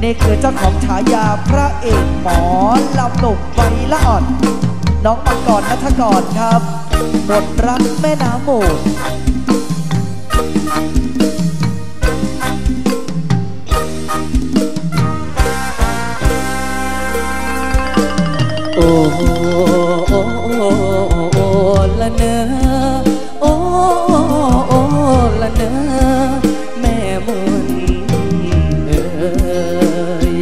นี่คือเจ้าของฉายาพระเอกหมอลำหนุ่มใบละอ่อนน้องมังกรณัฐกรครับหมดรักแม่น้ำมูลโอ้โอ้โอ้ละเนอโอ้โอ้ละเนอแม่มุนเอ่ย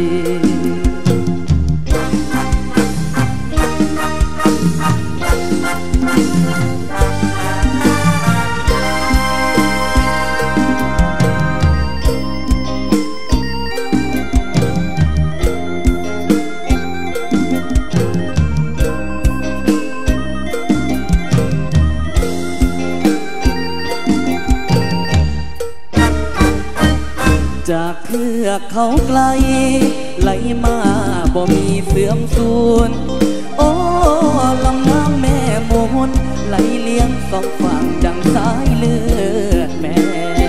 จากเทือกเขาไกลไหลมาบ่มีเสื่อมสูญโอ้ลำน้ำแม่มูลไหลเลี้ยงสองฝั่งดังสายเลือดแม่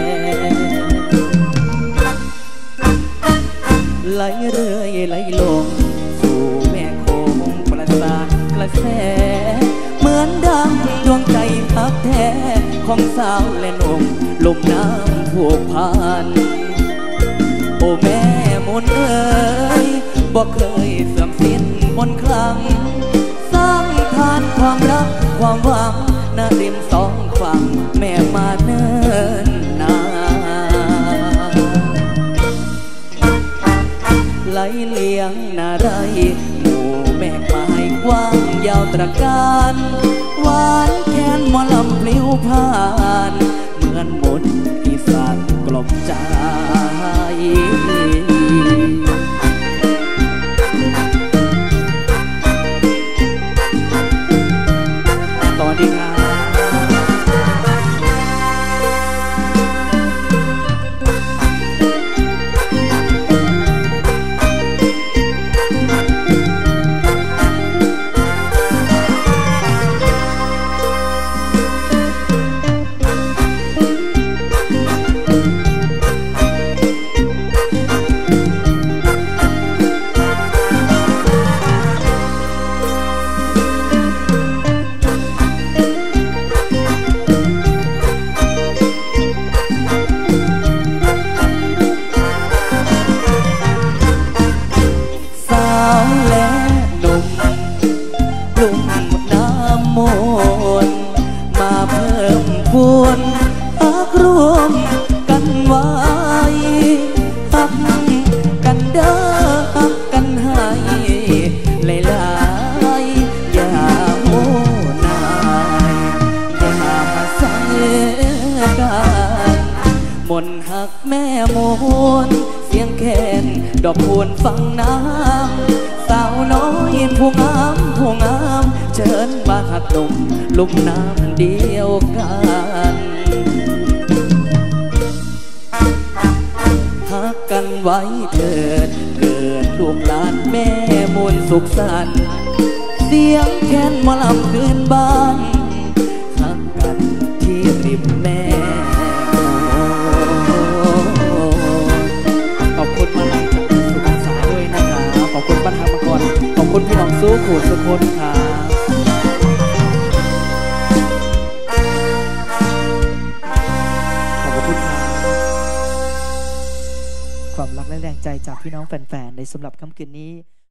ไหลเรื่อยไหลลงสู่แม่คงประสาทกระแสเหมือนดังดวงใจพักแท้ของสาวและหนุ่มลมน้ำผูกพันโอ้แม่มนเอ๋ยบอกเคยเสื่อมสิ้นมนครั้งสร้างทานความรักความหวังหน้าริมสองฝั่งแม่มาเนิ่นนานไหลเลี้ยงนาไรหมู่แม่ไม้กว้างยาวตระการหวานแค้นหมอลำพลิ้วผ่านเหมือนมนต์อีสานกลบใจตอนนี้ครับมนหักแม่มนเสียงแคนดอกคูณฟังน้ำสาวน้อยผู้งามผู้งามเชิญมาหักหนุ่มลุ่มน้ำเดียวกันหักกันไว้เถิดเกิดลูกหลานแม่มนสุขสันต์เสียงแคนหมอลำคืนบ้านหักกันที่ริมแม่ขอบคุณมาลัยจากสุพรรณษาด้วยนะครับขอบคุณปัญหามาก่อนขอบคุณพี่น้องสู้ขูดสุพลครับขอบคุณครับความรักและแรงใจจากพี่น้องแฟนๆในสำหรับค่ำคืนนี้